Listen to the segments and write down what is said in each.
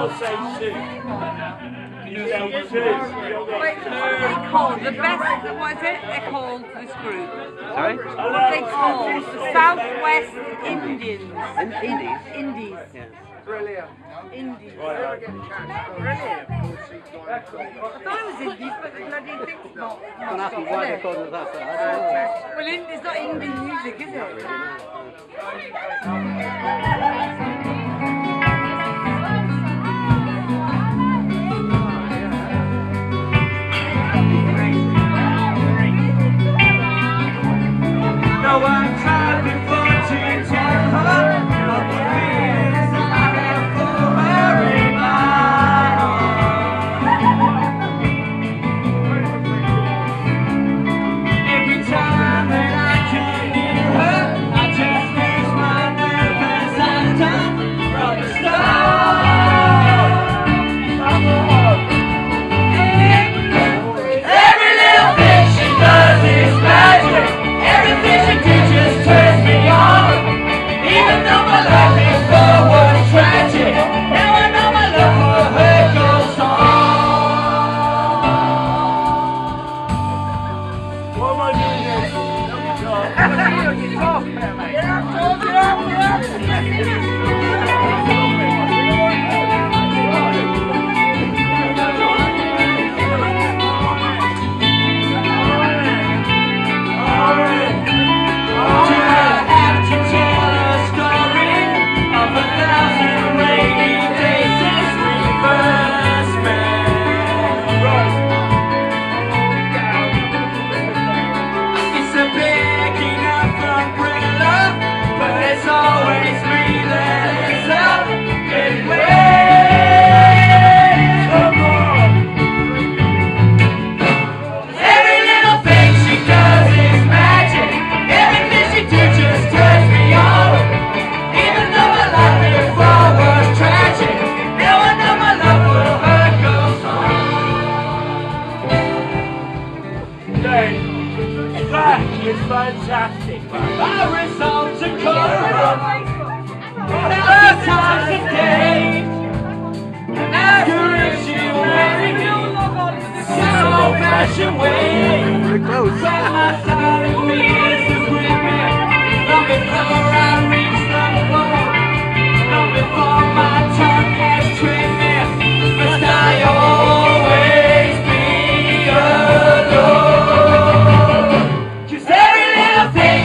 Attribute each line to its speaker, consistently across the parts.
Speaker 1: all say two. You say two.
Speaker 2: Wait, what are they called? The best, what is it? They're called this group.
Speaker 3: Sorry?
Speaker 2: What are they called? The Southwest Indians. Indies.
Speaker 3: Yeah.
Speaker 4: Brilliant.
Speaker 2: Indies.
Speaker 4: Never get a chance. Brilliant.
Speaker 2: I thought it was Indies, but the bloody thing's not.
Speaker 3: Don't ask me why they call it that, I don't know.
Speaker 2: Well, it's not Indian music, is it?
Speaker 1: No, I've tried before to tell her of the feelings I have for her in my heart. Every time that I come near her, I just lose my nerve as I've done from the start. Every little thing she does is magic. Everything she did just turns me on. Even though my life before was tragic, now I know my love for her goes on. What am I doing this?
Speaker 4: You're talking about, mate.
Speaker 2: Get up.
Speaker 1: That is fantastic. Our results are corrupt. Every time's a day. After she wearing some old-fashioned way.
Speaker 3: Very close.
Speaker 1: From my side it feels to grip me. Long before I reach the floor. Long before my tongue has trimmed me. Must I always be alone? 'Cause every little thing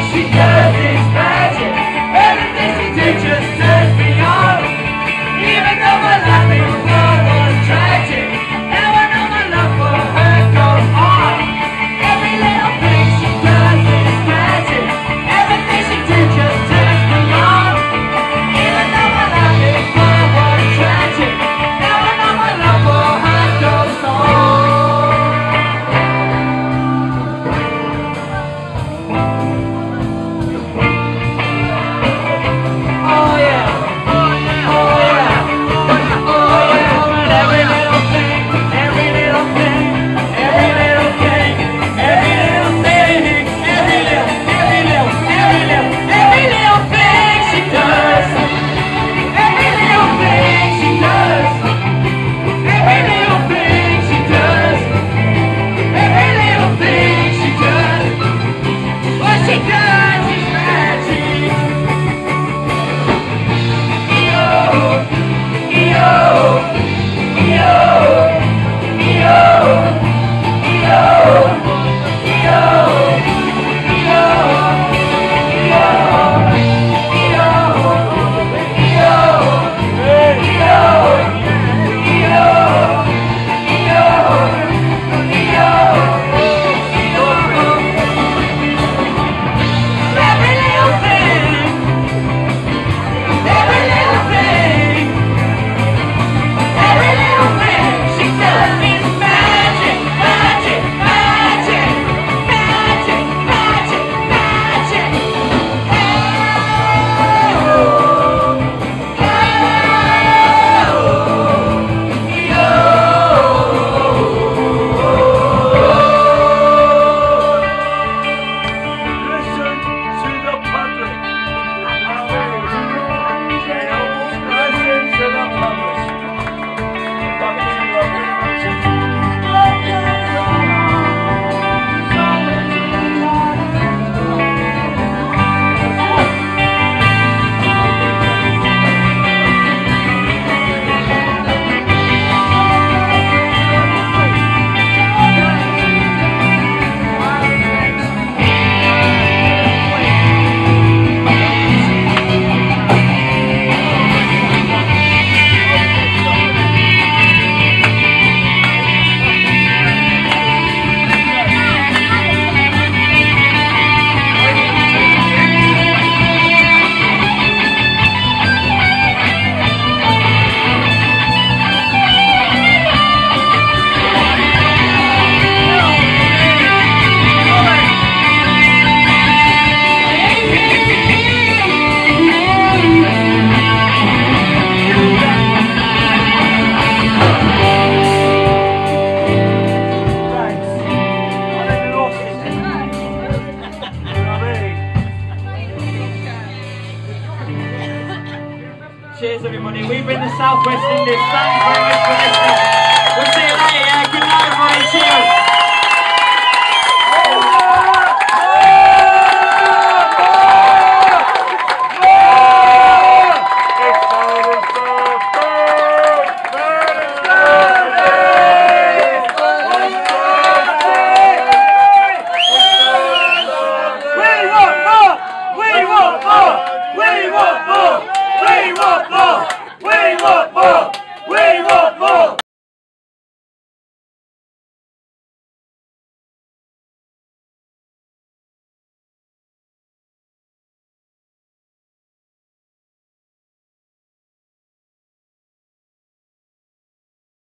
Speaker 1: Southwest Indies. Thanks very much for listening.